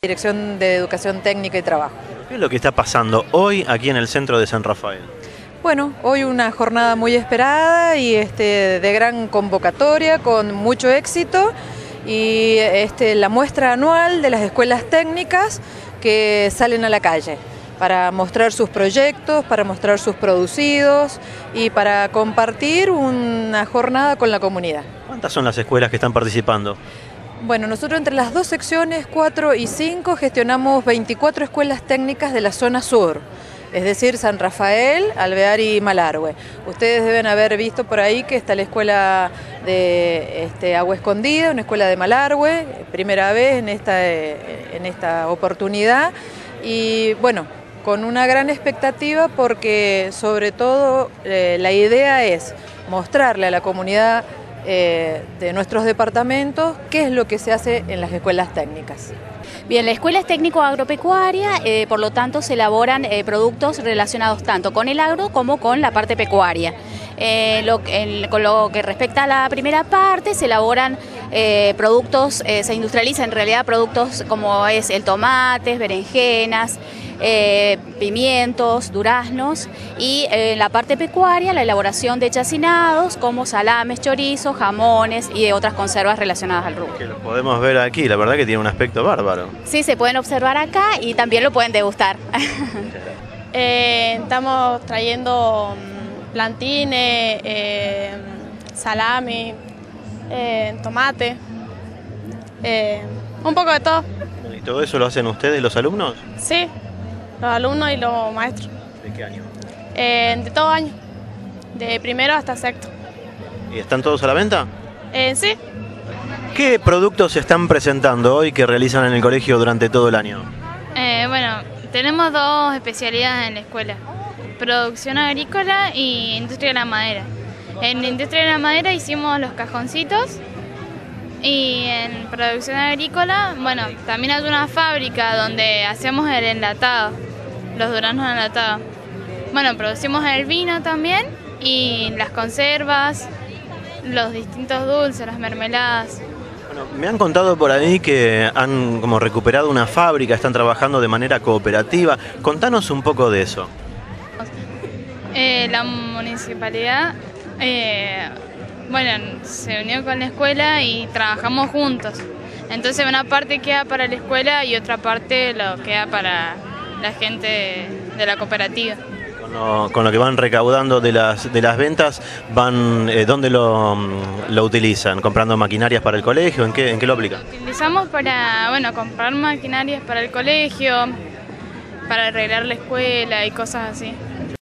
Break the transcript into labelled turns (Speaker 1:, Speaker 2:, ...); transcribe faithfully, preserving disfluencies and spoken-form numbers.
Speaker 1: Dirección de Educación Técnica y Trabajo.
Speaker 2: ¿Qué es lo que está pasando hoy aquí en el centro de San Rafael?
Speaker 1: Bueno, hoy una jornada muy esperada y este, de gran convocatoria, con mucho éxito, y este, la muestra anual de las escuelas técnicas que salen a la calle para mostrar sus proyectos, para mostrar sus producidos y para compartir una jornada con la comunidad.
Speaker 2: ¿Cuántas son las escuelas que están participando?
Speaker 1: Bueno, nosotros entre las dos secciones, cuatro y cinco, gestionamos veinticuatro escuelas técnicas de la zona sur, es decir, San Rafael, Alvear y Malargüe. Ustedes deben haber visto por ahí que está la escuela de este, Agua Escondida, una escuela de Malargüe, primera vez en esta, en esta oportunidad, y bueno, con una gran expectativa porque sobre todo eh, la idea es mostrarle a la comunidad Eh, de nuestros departamentos qué es lo que se hace en las escuelas técnicas.
Speaker 3: Bien, la escuela es técnico-agropecuaria, eh, por lo tanto se elaboran eh, productos relacionados tanto con el agro como con la parte pecuaria. Eh, lo, el, con lo que respecta a la primera parte, se elaboran eh, productos, eh, se industrializan en realidad productos como es el tomate, berenjenas, Eh, pimientos, duraznos, y en eh, la parte pecuaria la elaboración de chacinados como salames, chorizos, jamones y otras conservas relacionadas al rubro.
Speaker 2: Que lo podemos ver aquí, la verdad que tiene un aspecto bárbaro.
Speaker 3: Sí, se pueden observar acá y también lo pueden degustar.
Speaker 4: eh, estamos trayendo plantines, eh, salami, eh, tomate, eh, un poco de todo.
Speaker 2: ¿Y todo eso lo hacen ustedes, los alumnos?
Speaker 4: Sí. Los alumnos y los maestros.
Speaker 2: ¿De qué año?
Speaker 4: Eh, de todo año, de primero hasta sexto.
Speaker 2: ¿Y están todos a la venta?
Speaker 4: Eh, sí.
Speaker 2: ¿Qué productos se están presentando hoy que realizan en el colegio durante todo el año?
Speaker 5: Eh, bueno, tenemos dos especialidades en la escuela, producción agrícola y industria de la madera. En la industria de la madera hicimos los cajoncitos y en producción agrícola, bueno, también hay una fábrica donde hacemos el enlatado, los duraznos enlatados. Bueno, producimos el vino también y las conservas, los distintos dulces, las mermeladas.
Speaker 2: Bueno, me han contado por ahí que han como recuperado una fábrica, están trabajando de manera cooperativa. Contanos un poco de eso.
Speaker 5: Eh, la municipalidad, eh, bueno, se unió con la escuela y trabajamos juntos. Entonces una parte queda para la escuela y otra parte lo queda para la gente de la cooperativa.
Speaker 2: Con lo, con lo que van recaudando de las, de las ventas, van eh, ¿dónde lo, lo utilizan? ¿Comprando maquinarias para el colegio? ¿En qué, en qué lo aplican?
Speaker 5: Lo utilizamos para, bueno, comprar maquinarias para el colegio, para arreglar la escuela y cosas así.